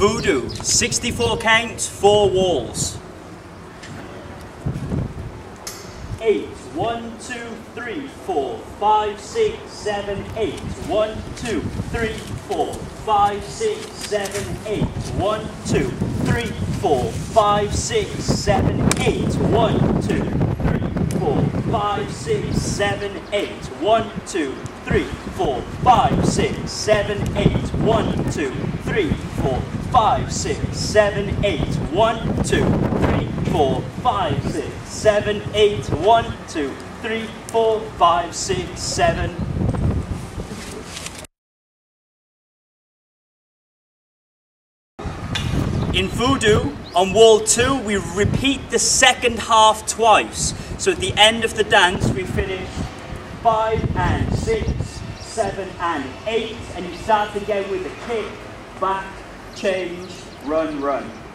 Voodoo, 64 counts, 4 walls. 8, 1, 2, 3, 4, 5, 6, 7, 8. 1, 2, 3, 4, 5, 6, 7, 8. 1, 2, 3, 4, 5, 6, 7, 8. 1, 2, 3, 4, 5, 6, 7, 8. 1, 2, 3, 4, 5, 6, 7, 8. 1, 2, 3, 4, 5, 6, 7, 8. 1, 2, 3, 4, 5, 6, 7, 8. 1, 2, 3, 4, 5, 6, 7. In Voodoo, on wall 2, we repeat the second half twice. So at the end of the dance, we finish 5 and 6, 7 and 8, and you start again with a kick, back, change, run, run.